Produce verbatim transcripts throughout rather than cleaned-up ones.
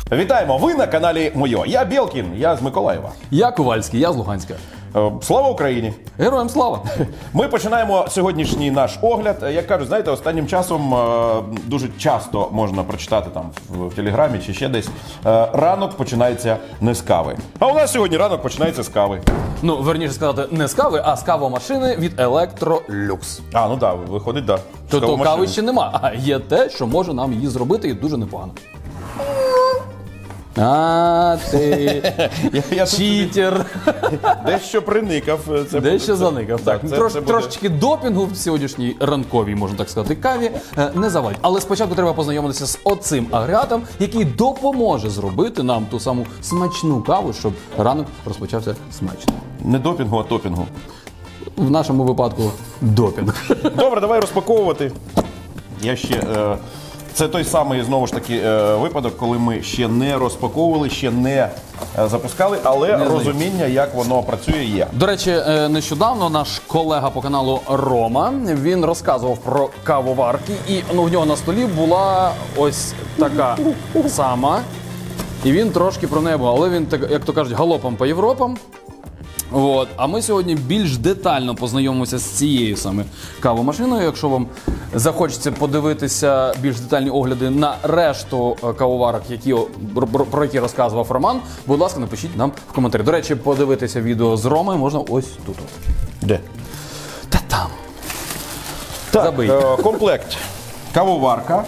Вітаємо! Ви на каналі Мойо. Я Білкін, я з Миколаєва. Я Ковальський, я з Луганська. Слава Україні! Героям слава! Ми починаємо сьогоднішній наш огляд. Як кажуть, знаєте, останнім часом дуже часто можна прочитати там в Телеграмі чи ще десь. Ранок починається не з кави. А у нас сьогодні ранок починається з кави. Ну, верніше сказати, не з кави, а з кавомашини від Electrolux. А, ну так, да, виходить, так. Да. Тобто кави ще нема, а є те, що може нам її зробити і дуже непогано. А, ти я, я читер. Дещо приникав. Це Дещо буде, заникав. Так, так. це, Трош, це буде... Трошечки допінгу в сьогоднішній ранковій, можна так сказати, каві не завадить. Але спочатку треба познайомитися з оцим агрегатом, який допоможе зробити нам ту саму смачну каву, щоб ранок розпочався смачно. Не допінгу, а топінгу. В нашому випадку допінг. Добре, давай розпаковувати. Я ще... Е... Це той самий, знову ж таки, випадок, коли ми ще не розпаковували, ще не запускали, але не розуміння, як воно працює, є. До речі, нещодавно наш колега по каналу Рома, він розказував про кавоварки, і ну, в нього на столі була ось така сама, і він трошки про неї був, але він, як то кажуть, галопом по Європам. От. А ми сьогодні більш детально познайомимося з цією саме кавомашиною. Якщо вам захочеться подивитися більш детальні огляди на решту кавоварок, які, про які розказував Роман, будь ласка, напишіть нам в коментарі. До речі, подивитися відео з Ромою можна ось тут. Де? Та там. Так, Забий. Е, комплект. Кавоварка.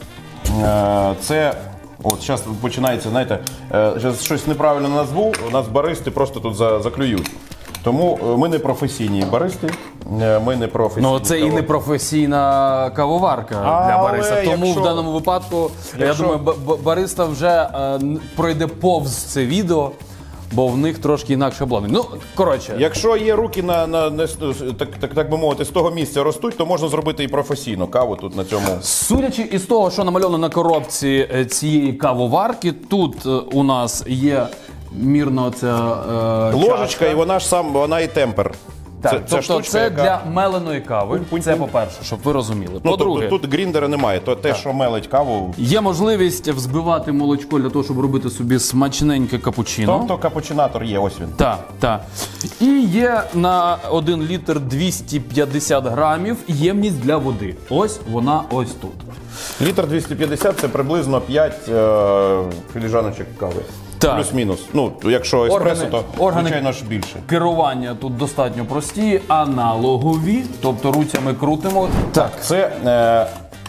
Е, це... От зараз починається, знаєте, щось неправильно назву, у нас баристи просто тут заклюють. Тому ми не професійні баристи, ми не професійні. Ну це кавоварки. І не професійна кавоварка Але для бариста. Тому якщо, в даному випадку, якщо... я думаю, бариста вже е, пройде повз це відео, бо в них трошки інакше обладнання. Ну, коротше. Якщо є руки, на, на, на так, так, так би мовити, з того місця ростуть, то можна зробити і професійну каву тут на цьому. Судячи із того, що намальовано на коробці цієї кавоварки, тут у нас є мірно ця е, ложечка, чашка. І вона ж сам, вона і темпер. Так, це, тобто це, штучка, це яка... для меленої кави, Пунь-пунь-пунь. це по-перше, щоб ви розуміли. Ну, По-друге, тут, тут гріндера немає, то те, так. що мелить каву. Є можливість взбивати молочко для того, щоб робити собі смачненьке капучино. Тобто капучинатор є, ось він. Так, так. І є на один літр двісті п'ятдесят грамів ємність для води. Ось вона ось тут. Літр двісті п'ятдесят – це приблизно п'ять е, філіжаночок кави. Так. Плюс-мінус. Ну, якщо еспресо, Органи, то, органи звичайно ж, більше. Керування тут достатньо прості, аналогові, тобто руцями крутимо. Так, це е,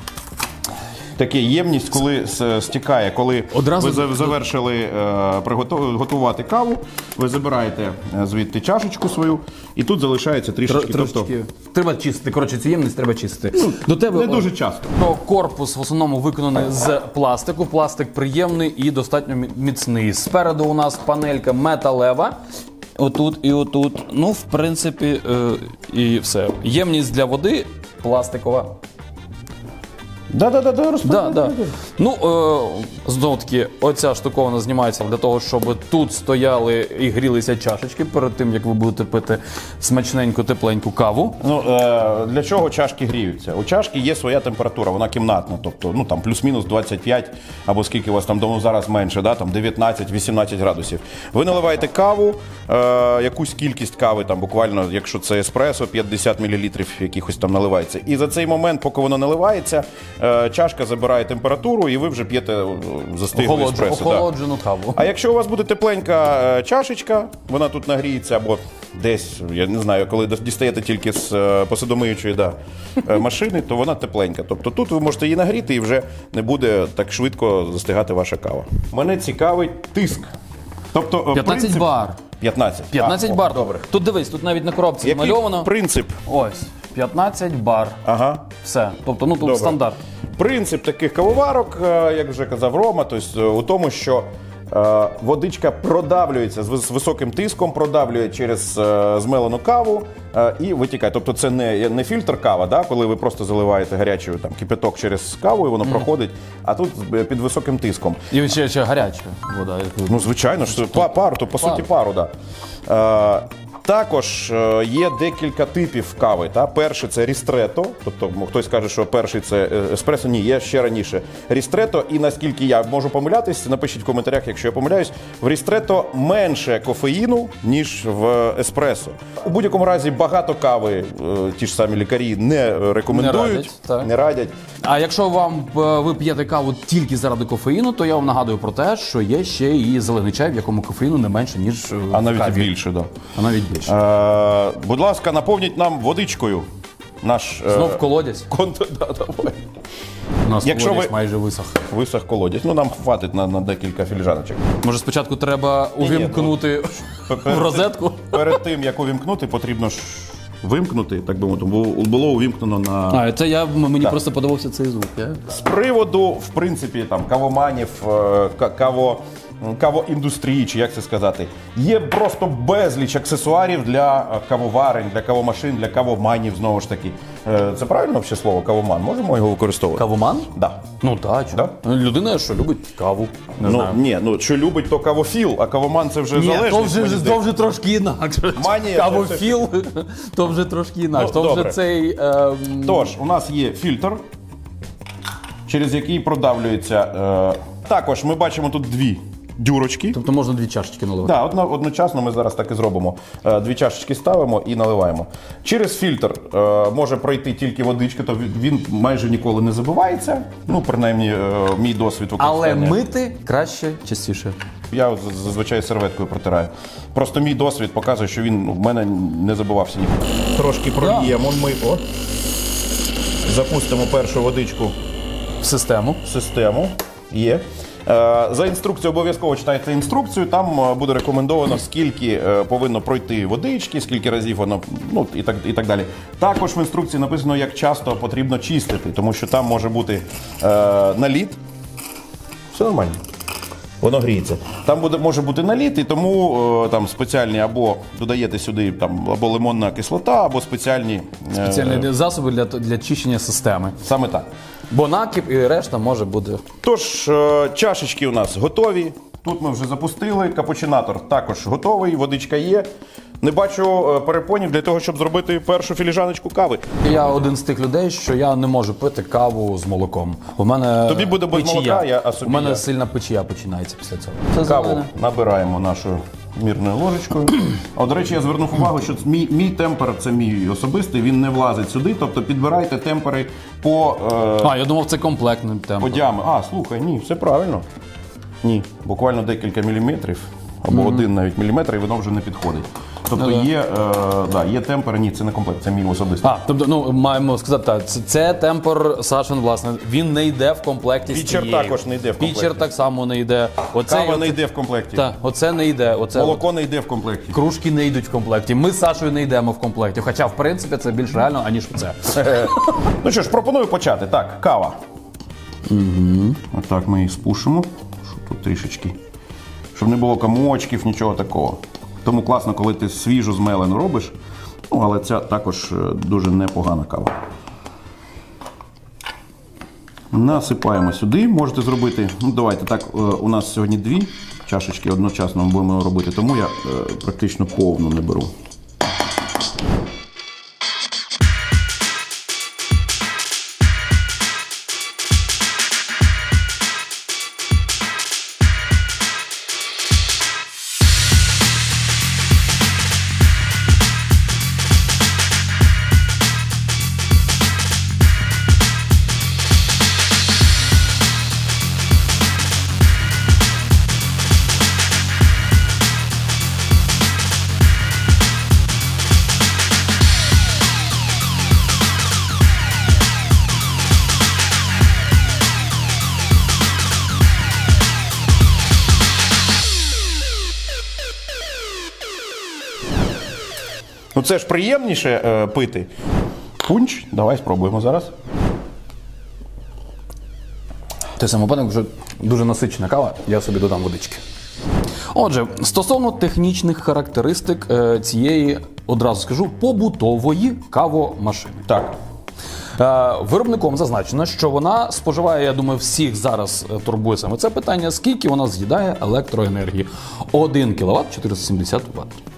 таке ємність, коли стікає, коли Одразу... ви завершили е, приготувати каву, ви забираєте звідти чашечку свою, і тут залишається трішечки. Трошечки. Тобто... Треба чистити. Коротше, цю ємність треба чистити. Ну, до тебе не дуже часто. Корпус в основному виконаний з пластику. Пластик приємний і достатньо міцний. Спереду у нас панелька металева. Отут і отут. Ну, в принципі, е, і все. Ємність для води пластикова. Да-да-да, розповідаю. Да, да. Ну, е, знову таки, оця штуковина знімається для того, щоб тут стояли і грілися чашечки перед тим, як ви будете пити смачненьку, тепленьку каву. Ну, е, для чого чашки гріються? У чашки є своя температура, вона кімнатна, тобто, ну, там, плюс-мінус двадцять п'ять, або скільки у вас там, ну, зараз менше, да, там, дев'ятнадцять-вісімнадцять градусів. Ви наливаєте каву, е, якусь кількість кави, там, буквально, якщо це еспресо, п'ятдесят мілілітрів якихось там наливається. І за цей момент, поки воно наливається, чашка забирає температуру, і ви вже п'єте застиглу еспресо. Охолоджену да. каву. А якщо у вас буде тепленька чашечка, вона тут нагріється, або десь, я не знаю, коли дістаєте тільки з посудомиючої да, машини, то вона тепленька. Тобто тут ви можете її нагріти, і вже не буде так швидко застигати ваша кава. Мене цікавить тиск. Тобто, п'ятнадцять принцип... бар. п'ятнадцять. п'ятнадцять а, бар. О, добре. Тут дивись, тут навіть на коробці Який намальовано. Принцип. Ось, п'ятнадцять бар. Ага. Все. Тобто, ну тут Добре. стандарт. Принцип таких кавоварок, як вже казав Рома, тобто у тому, що е, водичка продавлюється з високим тиском, продавлює через е, змелену каву е, і витікає. Тобто це не, не фільтр кава, да, коли ви просто заливаєте гарячий там, кипяток через каву і воно mm. проходить, а тут під високим тиском. І ще, ще гаряча вода. Ну, звичайно, що пару, то по пар. суті пару, так. Да. Е, Також е, є декілька типів кави. Та? Перший – це рістретто, тобто ну, хтось каже, що перший – це еспресо. Ні, є ще раніше рістретто. І наскільки я можу помилятись, напишіть в коментарях, якщо я помиляюсь, в рістретто менше кофеїну, ніж в еспресо. У будь-якому разі багато кави е, ті ж самі лікарі не рекомендують, Не радять, так. не радять. А якщо вам е, ви п'єте каву тільки заради кофеїну, то я вам нагадую про те, що є ще і зелений чай, в якому кофеїну не менше, ніж е, А в навіть і каві. більше, да. А навіть більше. Е, будь ласка, наповніть нам водичкою наш е, Знов колодязь. конт... да, давай. У нас Якщо колодязь ви- майже висох. Висох колодязь. Ну, нам хватить на, на декілька філіжаночок. Може, спочатку треба увімкнути в розетку? Перед тим, як увімкнути, потрібно ж вимкнути, так би мовити, бо було увімкнено на... А, це я, мені просто подобався цей звук. Я... З приводу, в принципі, там, кавоманів, е, ка- каво, кавоіндустрії, чи як це сказати, є просто безліч аксесуарів для е, кавоварень, для кавомашин, для кавоманів, знову ж таки. Е, Це правильно взагалі слово кавоман? Можемо його використовувати? Кавоман? Да. Ну так, Да? людина, що любить каву. Не Ну, знаю. ні, ну, що любить, то кавофіл, а кавоман це вже Ні, залежить. то вже, мені то здається. вже трошки інакше. Манія, Кавофіл, то вже трошки інакше. Ну, то вже добре. цей... ем, Тож, у нас є фільтр, через який продавлюється. Е, також ми бачимо тут дві дюрочки. Тобто можна дві чашечки наливати. Да, одно, одночасно ми зараз так і зробимо. Е, дві чашечки ставимо і наливаємо. Через фільтр е, може пройти тільки водичка, то він- він майже ніколи не забивається. Ну, принаймні, е, мій досвід Але використання. мити краще, частіше. Я от з- зазвичай серветкою протираю. Просто мій досвід показує, що він ну, в мене не забивався ніколи. Трошки проліємо ми. О. Запустимо першу водичку В систему. в систему. Є. Е, За інструкцією обов'язково читайте інструкцію. Там е, буде рекомендовано, скільки е, повинно пройти водички, скільки разів воно, ну і так, і так далі. Також в інструкції написано, як часто потрібно чистити, тому що там може бути е, наліт. Все нормально. Воно гріється. Там буде, може бути наліт, і тому е, там спеціальні або додаєте сюди там, або лимонна кислота, або спеціальні. е, Спеціальні засоби для, для чищення системи. Саме так. Бо накип і решта може бути. Тож, е, чашечки у нас готові. Тут ми вже запустили. Капучинатор також готовий, водичка є. Не бачу е, перепонів для того, щоб зробити першу філіжаночку кави. Я один з тих людей, що я не можу пити каву з молоком. У мене Тобі буде без печія. молока, я- а собі У мене я. сильна печія починається після цього. Це Каву зелене. набираємо нашою мірною ложечкою. А, до речі, я звернув увагу, що мій, мій темпер, це мій особистий, він не влазить сюди. Тобто підбирайте темпери по, е, А, я думав, це комплектний темп. по діаметру. А, слухай, ні, все правильно. Ні, буквально декілька міліметрів, або один навіть міліметр, і воно вже не підходить. Тобто Ну, да. є, е, да, є темпери, ні, це не комплект, це мій особистий. А, тобто, ну, маємо сказати так, це, це темпер Сашин, власне, він не йде в комплекті з Пічер цією. також не йде в комплекті. Пічер так само не йде. Оце, Кава оце- не йде в комплекті. Так, оце не йде. Оце Молоко не йде в комплекті. кружки не йдуть в комплекті. Ми з Сашою не йдемо в комплекті. Хоча, в принципі, це більш реально, аніж це. Ну що ж, пропоную почати. Так, кава. Угу. Отак ми її спушимо, щоб тут трішечки. Щоб не було комочків, нічого такого. Тому класно, коли ти свіжу змелену робиш. Ну, але ця також е, дуже непогана кава. Насипаємо сюди. Можете зробити, ну давайте так, е, у нас сьогодні дві чашечки одночасно ми будемо робити, тому я е, практично повну не беру. Ну це ж приємніше е, пити. Пунч, давай спробуємо зараз. Той самий випадок вже дуже насичена кава, я собі додам водички. Отже, стосовно технічних характеристик е, цієї, одразу скажу, побутової кавомашини. Так. Е, Виробником зазначено, що вона споживає, я думаю, всіх зараз е, турбує саме це питання, скільки вона з'їдає електроенергії. один кіловат чотириста сімдесят ватт.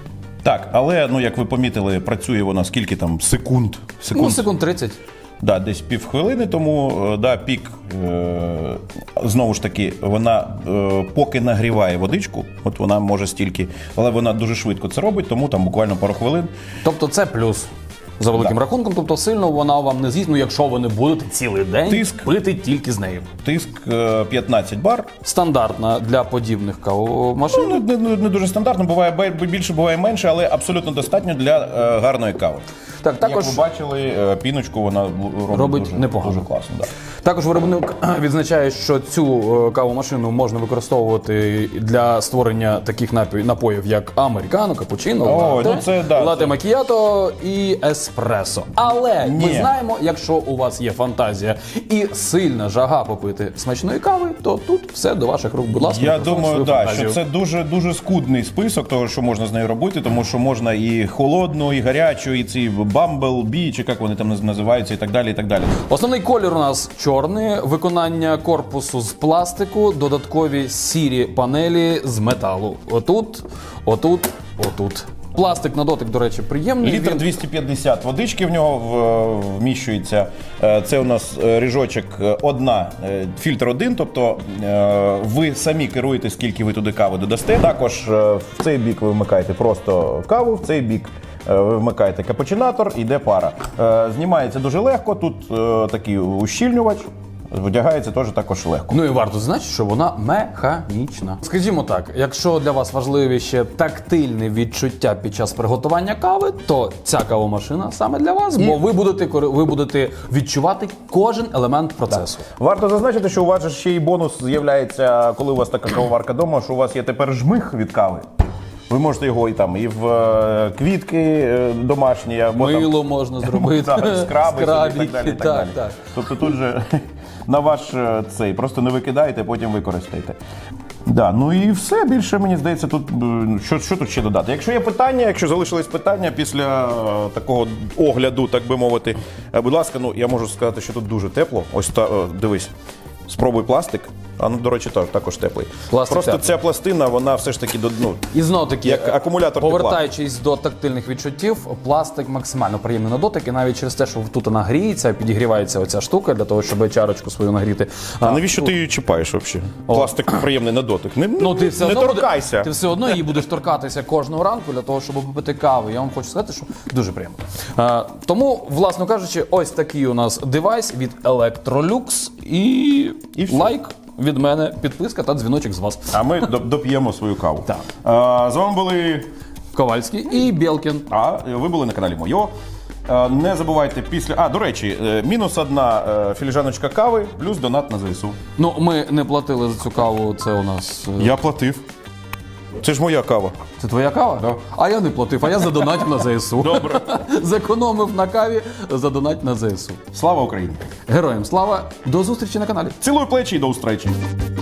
Так, але, ну, як ви помітили, працює вона скільки там секунд? Ну, секунд тридцять. Да, десь півхвилини, тому да, пік, е, знову ж таки, вона е, поки нагріває водичку, от вона може стільки, але вона дуже швидко це робить, тому там буквально пару хвилин. Тобто це плюс. За великим Да. рахунком, тобто сильно вона вам не з'їсть, ну якщо ви не будете цілий день Тиск. пити тільки з нею. Тиск е, п'ятнадцять бар. Стандартна для подібних кавомашин. Ну, не, не, не дуже стандартно, буває бе- більше, буває менше, але абсолютно достатньо для е, гарної кави. Так, також, Як ви бачили, е, піночку вона робить, Робить дуже, непогано. дуже класно. Да. також виробник відзначає, що цю е, кавомашину можна використовувати для створення таких напій- напоїв, як американо, капучино, О, латте, ну це да, латте це- макіято і еспресо. Але ми Ні. знаємо, якщо у вас є фантазія і сильна жага попити смачної кави, то тут все до ваших рук. Будь ласка, Я використовуйте думаю, свою да, фантазію. що це дуже дуже скудний список того, що можна з нею робити, тому що можна і холодну, і гарячу, і ці Bumblebee, чи як вони там наз- називаються, і так далі. І так далі. Основний колір у нас чорний, виконання корпусу з пластику, додаткові сірі панелі з металу. Отут, отут, отут. Пластик на дотик, до речі, приємний. Літр Він- двісті п'ятдесят водички в нього в- вміщується. Е, Це у нас е, ріжочок е, одна, е, фільтр один, тобто е, ви самі керуєте, скільки ви туди кави додасте. Також е, в цей бік ви вмикаєте просто каву, в цей бік е, ви вмикаєте капучинатор, іде пара. Е, Знімається дуже легко, тут е, такий ущільнювач. Вдягається теж також легко. Ну і варто значити, що вона механічна. Скажімо так, якщо для вас важливі ще тактильне відчуття під час приготування кави, то ця кавомашина саме для вас, бо ви будете кори- ви будете відчувати кожен елемент процесу. Варто зазначити, що у вас же ще й бонус з'являється, коли у вас така кавоварка вдома, що у вас є тепер жмих від кави. Ви можете його і там і в е, квітки е, домашні, або там, Мило можна зробити, так, скраби, і так скрабики, далі. І так, так, далі. так. Тобто тут же на ваш е, цей, просто не викидаєте, потім використаєте. Да, ну і все, більше, мені здається, тут е, що, що тут ще додати. Якщо є питання, якщо залишились питання після е, такого огляду, так би мовити, е, будь ласка, ну я можу сказати, що тут дуже тепло. Ось та, е, дивись. Спробуй пластик, а ну, до речі, так, також теплий. Пластик Просто теплий. ця пластина, вона все ж таки до, ну, І знов таки, Як акумулятор тепла. повертаючись до тактильних відчуттів, пластик максимально приємний на дотик, і навіть через те, що тут вона гріється, підігрівається оця штука для того, щоб чарочку свою нагріти. А навіщо ти її чіпаєш взагалі? Пластик приємний на дотик. Не, Ну, ти все не одно торкайся. Буде, ти все одно її будеш торкатися кожного ранку для того, щоб попити каву. Я вам хочу сказати, що дуже приємно. А, тому, власно кажучи, ось такий у нас девайс від Electrolux і, І все. лайк від мене, підписка та дзвіночок з вас. А ми доп- доп'ємо свою каву. Так. А, з вами були. Ковальський і Білкін. А ви були на каналі Мойо. А, не забувайте після. А, до речі, е, мінус одна е, філіжаночка кави, плюс донат на ЗСУ. Ну, ми не платили за цю каву, це у нас... е, Я платив. Це ж моя кава. Це твоя кава? Да. А я не платив, а я задонатив на ЗСУ. Добре. Зекономив на каві, задонать на ЗСУ. Слава Україні! Героям слава, до зустрічі на каналі. Цілую плечі і до устречі.